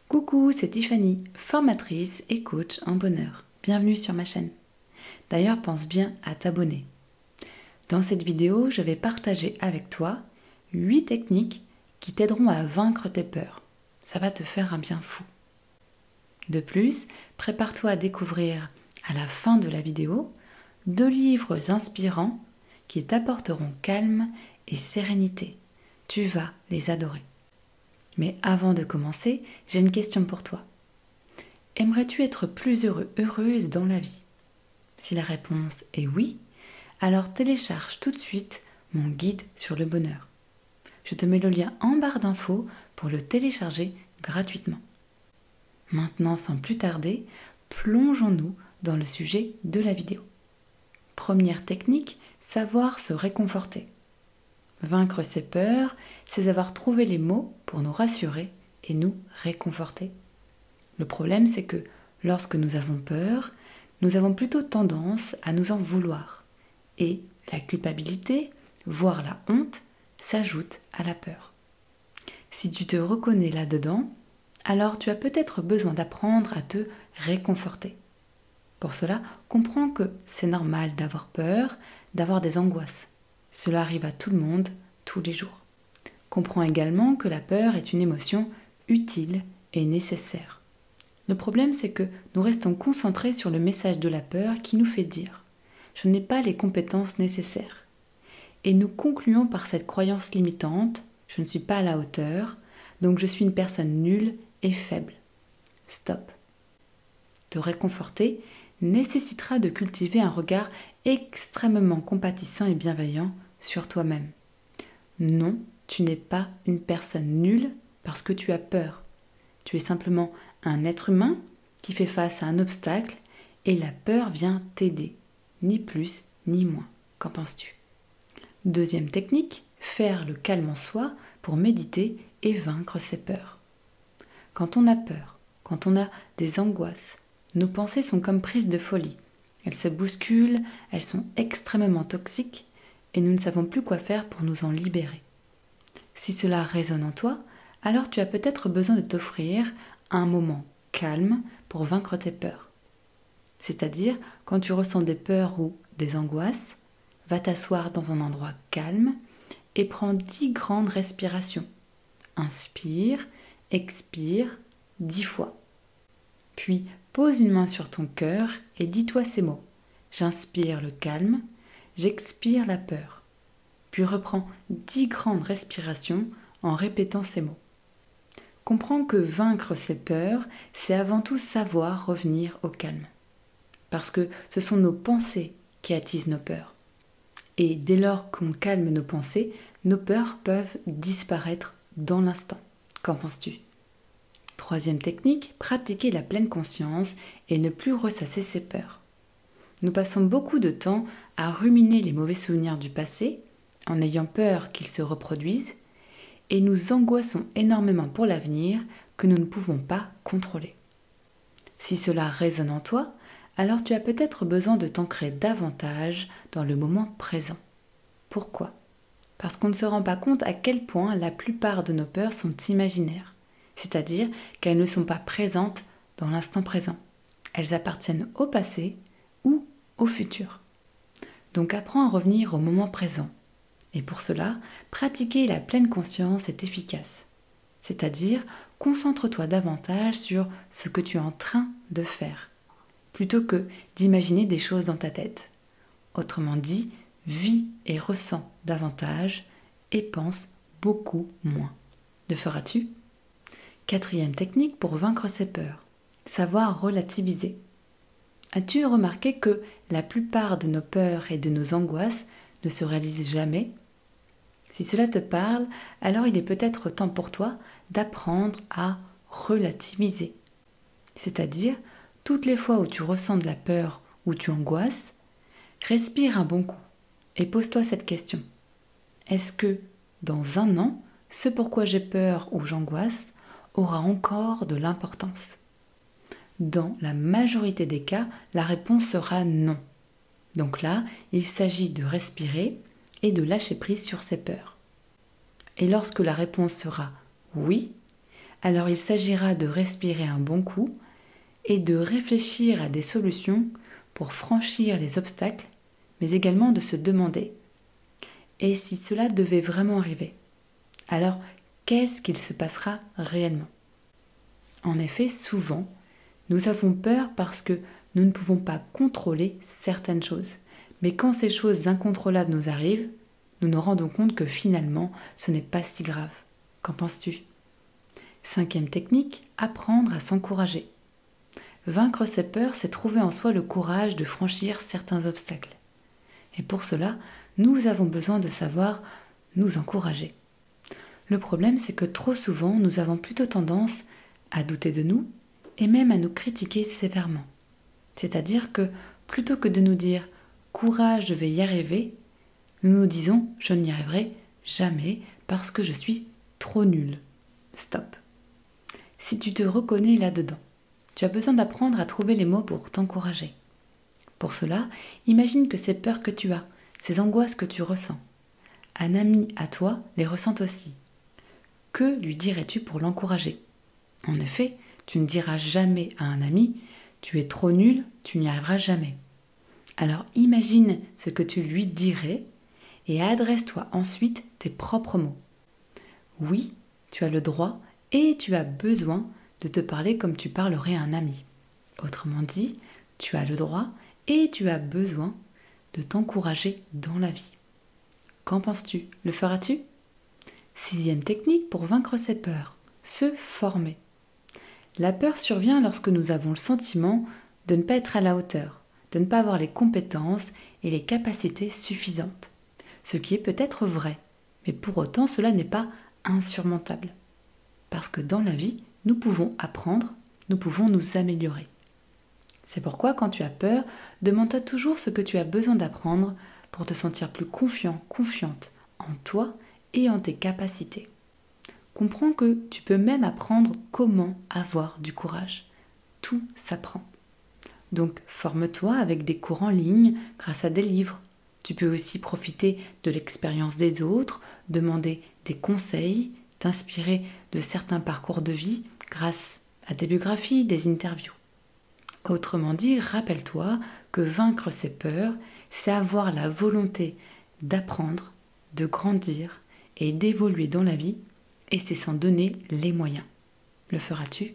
Coucou, c'est Tiffany, formatrice et coach en bonheur. Bienvenue sur ma chaîne. D'ailleurs, pense bien à t'abonner. Dans cette vidéo, je vais partager avec toi 8 techniques qui t'aideront à vaincre tes peurs. Ça va te faire un bien fou. De plus, prépare-toi à découvrir à la fin de la vidéo 2 livres inspirants qui t'apporteront calme et sérénité. Tu vas les adorer. Mais avant de commencer, j'ai une question pour toi. Aimerais-tu être plus heureux, heureuse dans la vie? Si la réponse est oui, alors télécharge tout de suite mon guide sur le bonheur. Je te mets le lien en barre d'infos pour le télécharger gratuitement. Maintenant, sans plus tarder, plongeons-nous dans le sujet de la vidéo. Première technique, savoir se réconforter. Vaincre ses peurs, c'est avoir trouvé les mots pour nous rassurer et nous réconforter. Le problème, c'est que lorsque nous avons peur, nous avons plutôt tendance à nous en vouloir. Et la culpabilité, voire la honte, s'ajoute à la peur. Si tu te reconnais là-dedans, alors tu as peut-être besoin d'apprendre à te réconforter. Pour cela, comprends que c'est normal d'avoir peur, d'avoir des angoisses. Cela arrive à tout le monde, tous les jours. Comprends également que la peur est une émotion utile et nécessaire. Le problème, c'est que nous restons concentrés sur le message de la peur qui nous fait dire « je n'ai pas les compétences nécessaires ». Et nous concluons par cette croyance limitante « je ne suis pas à la hauteur, donc je suis une personne nulle et faible ». Stop. Te réconforter nécessitera de cultiver un regard extrêmement compatissant et bienveillant sur toi-même. Non, tu n'es pas une personne nulle parce que tu as peur. Tu es simplement un être humain qui fait face à un obstacle et la peur vient t'aider, ni plus ni moins. Qu'en penses-tu? Deuxième technique, faire le calme en soi pour méditer et vaincre ses peurs. Quand on a peur, quand on a des angoisses, nos pensées sont comme prises de folie. Elles se bousculent, elles sont extrêmement toxiques et nous ne savons plus quoi faire pour nous en libérer. Si cela résonne en toi, alors tu as peut-être besoin de t'offrir un moment calme pour vaincre tes peurs. C'est-à-dire, quand tu ressens des peurs ou des angoisses, va t'asseoir dans un endroit calme et prends 10 grandes respirations. Inspire, expire 10 fois. Puis, pose une main sur ton cœur et dis-toi ces mots. J'inspire le calme, j'expire la peur. Puis reprends 10 grandes respirations en répétant ces mots. Comprends que vaincre ses peurs, c'est avant tout savoir revenir au calme. Parce que ce sont nos pensées qui attisent nos peurs. Et dès lors qu'on calme nos pensées, nos peurs peuvent disparaître dans l'instant. Qu'en penses-tu? Troisième technique, pratiquer la pleine conscience et ne plus ressasser ses peurs. Nous passons beaucoup de temps à ruminer les mauvais souvenirs du passé, en ayant peur qu'ils se reproduisent, et nous angoissons énormément pour l'avenir que nous ne pouvons pas contrôler. Si cela résonne en toi, alors tu as peut-être besoin de t'ancrer davantage dans le moment présent. Pourquoi? Parce qu'on ne se rend pas compte à quel point la plupart de nos peurs sont imaginaires, c'est-à-dire qu'elles ne sont pas présentes dans l'instant présent. Elles appartiennent au passé ou au futur. Donc apprends à revenir au moment présent. Et pour cela, pratiquer la pleine conscience est efficace. C'est-à-dire, concentre-toi davantage sur ce que tu es en train de faire, plutôt que d'imaginer des choses dans ta tête. Autrement dit, vis et ressens davantage et pense beaucoup moins. Le feras-tu? Quatrième technique pour vaincre ses peurs, savoir relativiser. As-tu remarqué que la plupart de nos peurs et de nos angoisses ne se réalisent jamais? Si cela te parle, alors il est peut-être temps pour toi d'apprendre à relativiser. C'est-à-dire, toutes les fois où tu ressens de la peur ou tu angoisses, respire un bon coup et pose-toi cette question. Est-ce que, dans un an, ce pourquoi j'ai peur ou j'angoisse aura encore de l'importance? Dans la majorité des cas, la réponse sera non. Donc là, il s'agit de respirer et de lâcher prise sur ses peurs. Et lorsque la réponse sera oui, Alors il s'agira de respirer un bon coup et de réfléchir à des solutions pour franchir les obstacles, mais également de se demander: et si cela devait vraiment arriver, alors qu'est-ce qu'il se passera réellement? En effet, souvent, nous avons peur parce que nous ne pouvons pas contrôler certaines choses. Mais quand ces choses incontrôlables nous arrivent, nous nous rendons compte que finalement, ce n'est pas si grave. Qu'en penses-tu? 5e technique, apprendre à s'encourager. Vaincre ses peurs, c'est trouver en soi le courage de franchir certains obstacles. Et pour cela, nous avons besoin de savoir nous encourager. Le problème, c'est que trop souvent, nous avons plutôt tendance à douter de nous et même à nous critiquer sévèrement. C'est-à-dire que plutôt que de nous dire « courage, je vais y arriver », nous nous disons « je n'y arriverai jamais parce que je suis trop nul ». Stop. Si tu te reconnais là-dedans, tu as besoin d'apprendre à trouver les mots pour t'encourager. Pour cela, imagine que ces peurs que tu as, ces angoisses que tu ressens, un ami à toi les ressent aussi. Que lui dirais-tu pour l'encourager? En effet, tu ne diras jamais à un ami « tu es trop nul, tu n'y arriveras jamais ». Alors imagine ce que tu lui dirais et adresse-toi ensuite tes propres mots. Oui, tu as le droit et tu as besoin de te parler comme tu parlerais à un ami. Autrement dit, tu as le droit et tu as besoin de t'encourager dans la vie. Qu'en penses-tu? Le feras-tu? 6e technique pour vaincre ses peurs, se former. La peur survient lorsque nous avons le sentiment de ne pas être à la hauteur, de ne pas avoir les compétences et les capacités suffisantes. Ce qui est peut-être vrai, mais pour autant cela n'est pas insurmontable. Parce que dans la vie, nous pouvons apprendre, nous pouvons nous améliorer. C'est pourquoi quand tu as peur, demande-toi toujours ce que tu as besoin d'apprendre pour te sentir plus confiant, confiante en toi et en tes capacités. Comprends que tu peux même apprendre comment avoir du courage. Tout s'apprend. Donc forme-toi avec des cours en ligne grâce à des livres. Tu peux aussi profiter de l'expérience des autres, demander des conseils, t'inspirer de certains parcours de vie grâce à des biographies, des interviews. Autrement dit, rappelle-toi que vaincre ses peurs, c'est avoir la volonté d'apprendre, de grandir et d'évoluer dans la vie, et c'est s'en donner les moyens. Le feras-tu?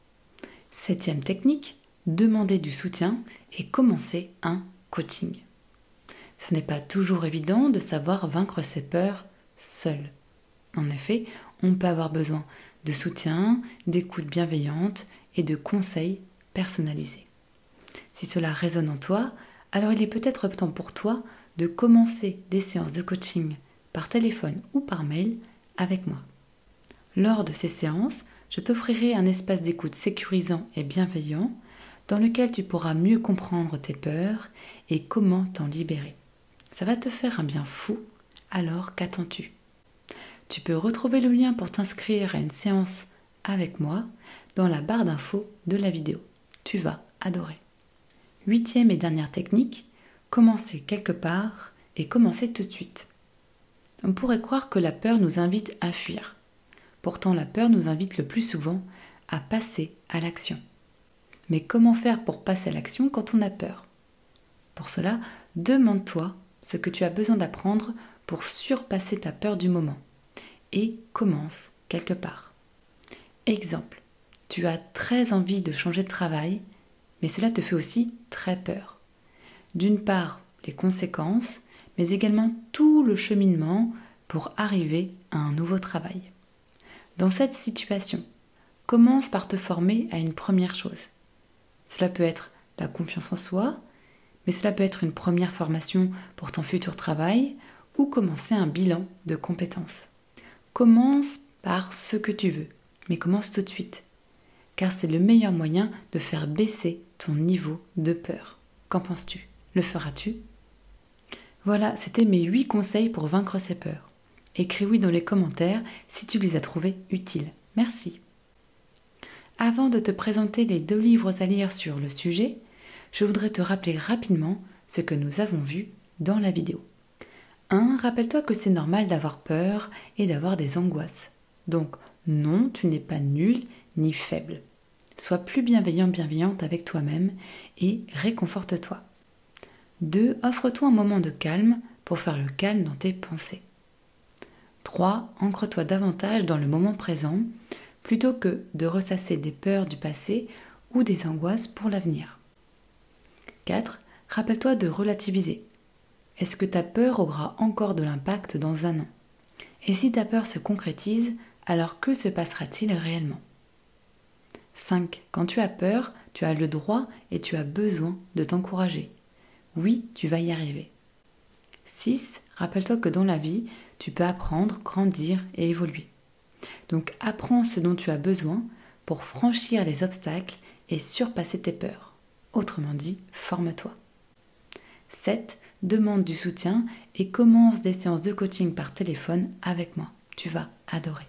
7e technique, demander du soutien et commencer un coaching. Ce n'est pas toujours évident de savoir vaincre ses peurs seul. En effet, on peut avoir besoin de soutien, d'écoute bienveillante et de conseils personnalisés. Si cela résonne en toi, alors il est peut-être temps pour toi de commencer des séances de coaching par téléphone ou par mail avec moi. Lors de ces séances, je t'offrirai un espace d'écoute sécurisant et bienveillant dans lequel tu pourras mieux comprendre tes peurs et comment t'en libérer. Ça va te faire un bien fou, alors qu'attends-tu? Tu peux retrouver le lien pour t'inscrire à une séance avec moi dans la barre d'infos de la vidéo. Tu vas adorer. 8e et dernière technique, commencer quelque part et commencer tout de suite. On pourrait croire que la peur nous invite à fuir. Pourtant, la peur nous invite le plus souvent à passer à l'action. Mais comment faire pour passer à l'action quand on a peur? Pour cela, demande-toi ce que tu as besoin d'apprendre pour surpasser ta peur du moment. Et commence quelque part. Exemple, tu as très envie de changer de travail, mais cela te fait aussi très peur. D'une part, les conséquences, mais également tout le cheminement pour arriver à un nouveau travail. Dans cette situation, commence par te former à une première chose. Cela peut être la confiance en soi, mais cela peut être une première formation pour ton futur travail ou commencer un bilan de compétences. Commence par ce que tu veux, mais commence tout de suite, car c'est le meilleur moyen de faire baisser ton niveau de peur. Qu'en penses-tu? Le feras-tu? Voilà, c'était mes 8 conseils pour vaincre ses peurs. Écris oui dans les commentaires si tu les as trouvés utiles. Merci. Avant de te présenter les 2 livres à lire sur le sujet, je voudrais te rappeler rapidement ce que nous avons vu dans la vidéo. 1. Rappelle-toi que c'est normal d'avoir peur et d'avoir des angoisses. Donc non, tu n'es pas nul ni faible. Sois plus bienveillant, bienveillante avec toi-même et réconforte-toi. 2. Offre-toi un moment de calme pour faire le calme dans tes pensées. 3. Ancre-toi davantage dans le moment présent plutôt que de ressasser des peurs du passé ou des angoisses pour l'avenir. 4. Rappelle-toi de relativiser. Est-ce que ta peur aura encore de l'impact dans un an? Et si ta peur se concrétise, alors que se passera-t-il réellement? 5. Quand tu as peur, tu as le droit et tu as besoin de t'encourager. Oui, tu vas y arriver. 6. Rappelle-toi que dans la vie, tu peux apprendre, grandir et évoluer. Donc apprends ce dont tu as besoin pour franchir les obstacles et surpasser tes peurs. Autrement dit, forme-toi. 7. Demande du soutien et commence des séances de coaching par téléphone avec moi. Tu vas adorer.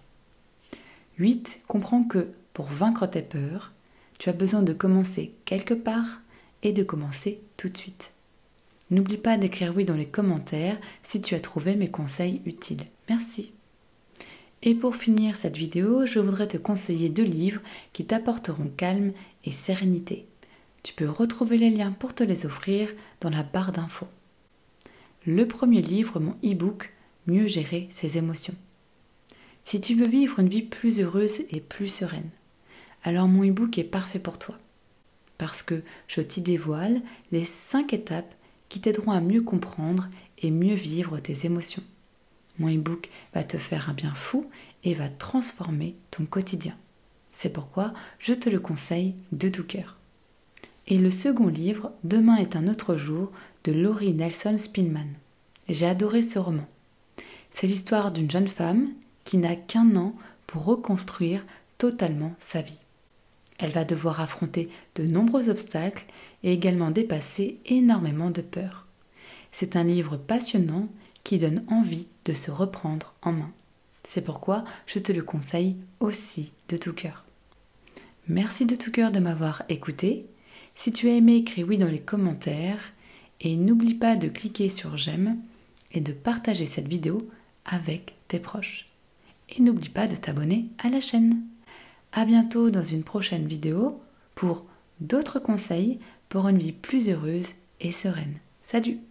8. Comprends que pour vaincre tes peurs, tu as besoin de commencer quelque part et de commencer tout de suite. N'oublie pas d'écrire oui dans les commentaires si tu as trouvé mes conseils utiles. Merci. Et pour finir cette vidéo, je voudrais te conseiller 2 livres qui t'apporteront calme et sérénité. Tu peux retrouver les liens pour te les offrir dans la barre d'infos. Le premier livre, mon e-book « Mieux gérer ses émotions ». Si tu veux vivre une vie plus heureuse et plus sereine, alors mon e-book est parfait pour toi. Parce que je t'y dévoile les 5 étapes qui t'aideront à mieux comprendre et mieux vivre tes émotions. Mon e-book va te faire un bien fou et va transformer ton quotidien. C'est pourquoi je te le conseille de tout cœur. Et le second livre, Demain est un autre jour, de Laurie Nelson Spillman. J'ai adoré ce roman. C'est l'histoire d'une jeune femme qui n'a qu'1 an pour reconstruire totalement sa vie. Elle va devoir affronter de nombreux obstacles et également dépasser énormément de peurs. C'est un livre passionnant qui donne envie de se reprendre en main. C'est pourquoi je te le conseille aussi de tout cœur. Merci de tout cœur de m'avoir écouté. Si tu as aimé, écris oui dans les commentaires et n'oublie pas de cliquer sur j'aime et de partager cette vidéo avec tes proches. Et n'oublie pas de t'abonner à la chaîne. À bientôt dans une prochaine vidéo pour d'autres conseils pour une vie plus heureuse et sereine. Salut!